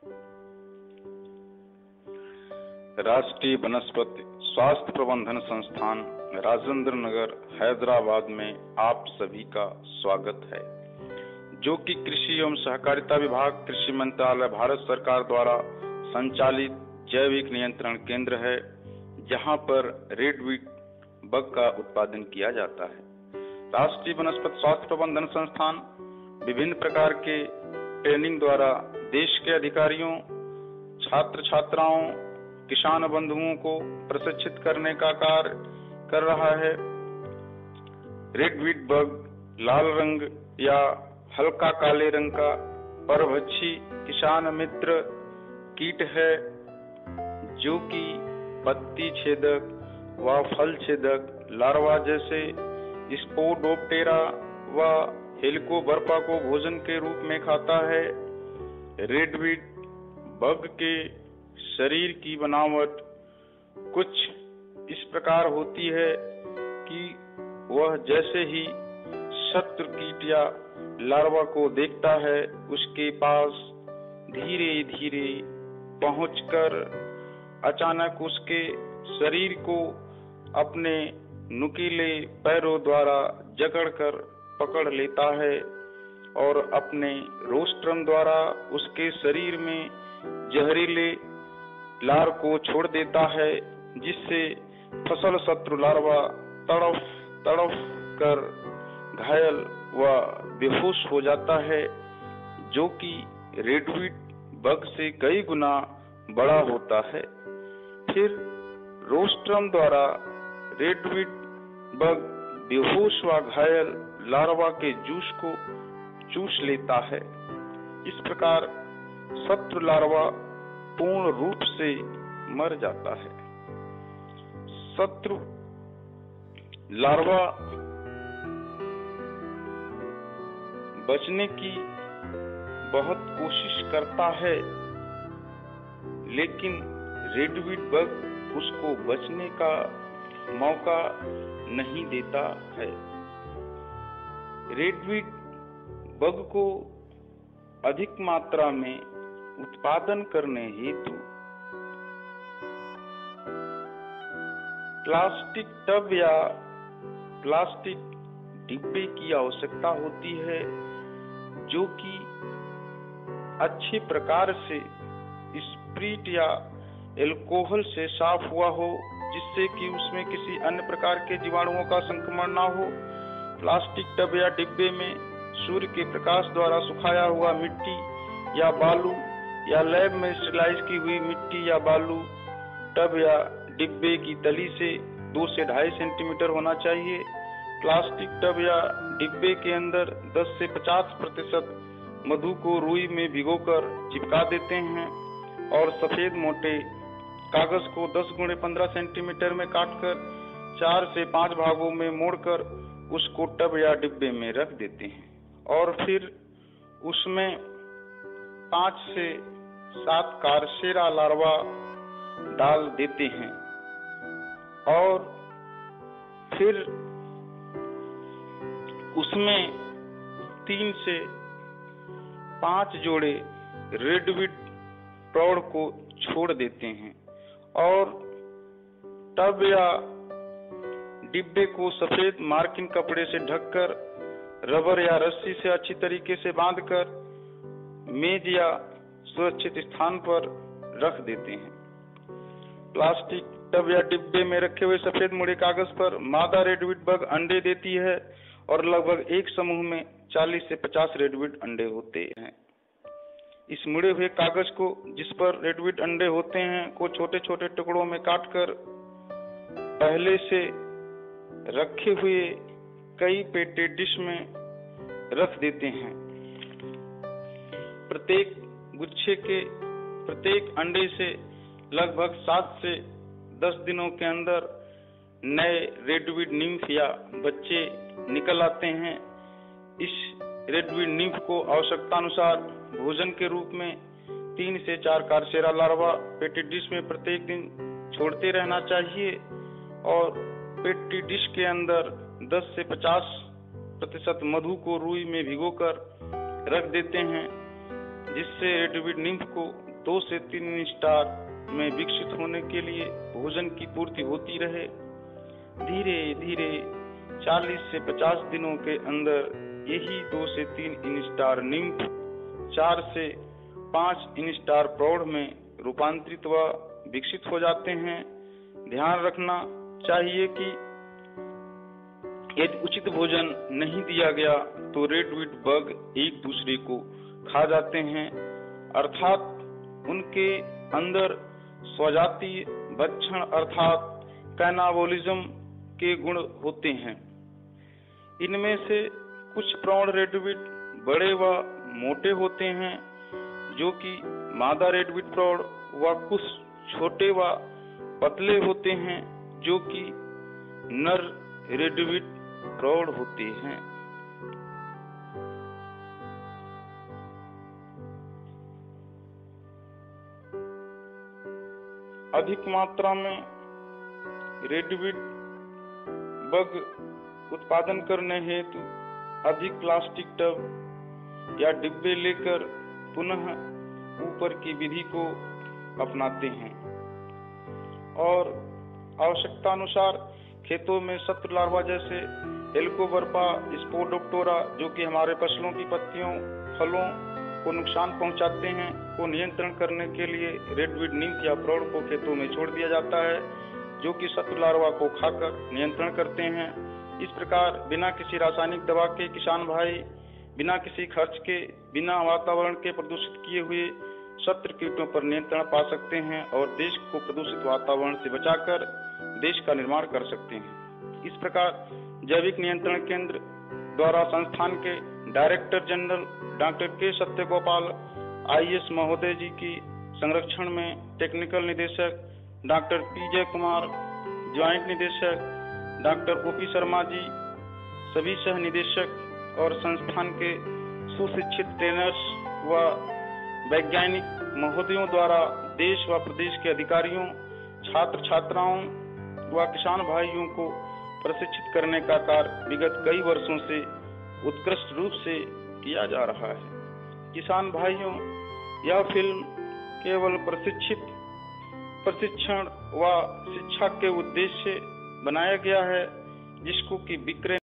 राष्ट्रीय वनस्पति स्वास्थ्य प्रबंधन संस्थान राजेंद्र नगर हैदराबाद में आप सभी का स्वागत है, जो कि कृषि एवं सहकारिता विभाग, कृषि मंत्रालय, भारत सरकार द्वारा संचालित जैविक नियंत्रण केंद्र है, जहां पर रेडवीड बग का उत्पादन किया जाता है। राष्ट्रीय वनस्पति स्वास्थ्य प्रबंधन संस्थान विभिन्न प्रकार के ट्रेनिंग द्वारा देश के अधिकारियों, छात्र छात्राओं, किसान बंधुओं को प्रशिक्षित करने का कार्य कर रहा है। रेडवीड बग लाल रंग या हल्का काले रंग का परभक्षी किसान मित्र कीट है, जो कि पत्ती छेदक व फल छेदक लार्वा जैसे स्पोडोप्टेरा व हेलिकोबर्पा को भोजन के रूप में खाता है। रेडवीड बग के शरीर की बनावट कुछ इस प्रकार होती है कि वह जैसे ही शत्रु कीट या लार्वा को देखता है, उसके पास धीरे धीरे पहुंचकर अचानक उसके शरीर को अपने नुकीले पैरों द्वारा जकड़कर पकड़ लेता है और अपने रोस्ट्रम द्वारा उसके शरीर में जहरीले लार को छोड़ देता है, जिससे फसल शत्रु लार्वा तड़फ तड़फ कर घायल व बेहोश हो जाता है, जो कि रेडवीड बग से कई गुना बड़ा होता है। फिर रोस्ट्रम द्वारा रेडवीड बग बेहोश व घायल लार्वा के जूस को चूस लेता है। इस प्रकार शत्रु लार्वा पूर्ण रूप से मर जाता है। शत्रु लार्वा बचने की बहुत कोशिश करता है, लेकिन रेडवीड बग उसको बचने का मौका नहीं देता है। रेडवीड बग को अधिक मात्रा में उत्पादन करने हेतु प्लास्टिक टब या प्लास्टिक डिब्बे की आवश्यकता होती है, जो कि अच्छे प्रकार से स्प्रिट या अल्कोहल से साफ हुआ हो, जिससे कि उसमें किसी अन्य प्रकार के जीवाणुओं का संक्रमण ना हो। प्लास्टिक टब या डिब्बे में सूर्य के प्रकाश द्वारा सुखाया हुआ मिट्टी या बालू या लैब में स्टरलाइज की हुई मिट्टी या बालू टब या डिब्बे की तली से 2 से 2.5 सेंटीमीटर होना चाहिए। प्लास्टिक टब या डिब्बे के अंदर 10 से 50% मधु को रुई में भिगोकर चिपका देते हैं और सफेद मोटे कागज को 10 × 15 सेंटीमीटर में काटकर 4 से 5 भागों में मोड़कर उसको टब या डिब्बे में रख देते हैं और फिर उसमें 5 से 7 कारसेरा लार्वा डाल देते हैं और फिर उसमें 3 से 5 जोड़े रेडवीड प्रौढ़ को छोड़ देते हैं और टब या डिब्बे को सफेद मार्किंग कपड़े से ढककर रबर या रस्सी से अच्छी तरीके से बांधकर मेज या सुरक्षित स्थान पर रख देते हैं। प्लास्टिक टब या डिब्बे में रखे हुए सफेद मुड़े कागज पर मादा रेडवीड बग अंडे देती है और लगभग एक समूह में 40 से 50 रेडवीड अंडे होते हैं। इस मुड़े हुए कागज को, जिस पर रेडवीड अंडे होते हैं, को छोटे छोटे टुकड़ों में काटकर पहले से रखे हुए कई पेटी डिश में रख देते हैं। प्रत्येक गुच्छे के प्रत्येक अंडे से लगभग 7 से 10 दिनों के अंदर नए रेडवीड निम्फ या बच्चे निकल आते हैं। इस रेडवीड निम्फ को आवश्यकतानुसार भोजन के रूप में 3 से 4 कारसेरा लार्वा पेटी डिश में प्रत्येक दिन छोड़ते रहना चाहिए और पेटी डिश के अंदर 10 से 50% मधु को रुई में भिगोकर रख देते हैं, जिससे रेडवीड निम्फ को 2 से 3 स्टार में विकसित होने के लिए भोजन की पूर्ति होती रहे। धीरे धीरे 40 से 50 दिनों के अंदर यही 2 से 3 स्टार निम्फ 4 से 5 स्टार प्रौढ़ में रूपांतरित व विकसित हो जाते हैं। ध्यान रखना चाहिए कि यदि उचित भोजन नहीं दिया गया तो रेडवीड बग एक दूसरे को खा जाते हैं, अर्थात उनके अंदर स्वजातीय भक्षण अर्थात कैनाबोलिज्म के गुण होते हैं। इनमें से कुछ प्रौढ़ रेडवीड बड़े व मोटे होते हैं, जो कि मादा रेडवीड प्रौढ़, व कुछ छोटे व पतले होते हैं, जो कि नर रेडवीड प्रौढ़ होते हैं। अधिक मात्रा में रेडवीड बग उत्पादन करने हेतु अधिक प्लास्टिक टब या डिब्बे लेकर पुनः ऊपर की विधि को अपनाते हैं और आवश्यकता अनुसार खेतों में शत्रु लार्वा जैसे हेलिकोबर्पा स्पोडोप्टेरा, जो कि हमारे फसलों की पत्तियों फलों को नुकसान पहुंचाते हैं, को नियंत्रण करने के लिए रेडवीड निम्फ या प्रौढ़ को खेतों में छोड़ दिया जाता है, जो कि शत्रु लार्वा को खाकर नियंत्रण करते हैं। इस प्रकार बिना किसी रासायनिक दवा के किसान भाई बिना किसी खर्च के, बिना वातावरण के प्रदूषित किए हुए शत्रु कीटों पर नियंत्रण पा सकते हैं और देश को प्रदूषित वातावरण से बचाकर देश का निर्माण कर सकते हैं। इस प्रकार जैविक नियंत्रण केंद्र द्वारा संस्थान के डायरेक्टर जनरल डॉक्टर के सत्यगोपाल IAS महोदय जी की संरक्षण में टेक्निकल निदेशक डॉक्टर PJ कुमार, ज्वाइंट निदेशक डॉक्टर OP शर्मा जी, सभी सह निदेशक और संस्थान के सुशिक्षित ट्रेनर्स व वैज्ञानिक महोदयों द्वारा देश व प्रदेश के अधिकारियों, छात्र छात्राओं व किसान भाइयों को प्रशिक्षित करने का कार्य विगत कई वर्षों से उत्कृष्ट रूप से किया जा रहा है। किसान भाइयों, यह फिल्म केवल प्रशिक्षण व शिक्षा के उद्देश्य से बनाया गया है, जिसको कि विक्रय